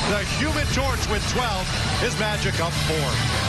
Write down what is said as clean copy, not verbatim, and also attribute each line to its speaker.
Speaker 1: The Human Torch with 12. His Magic up 4.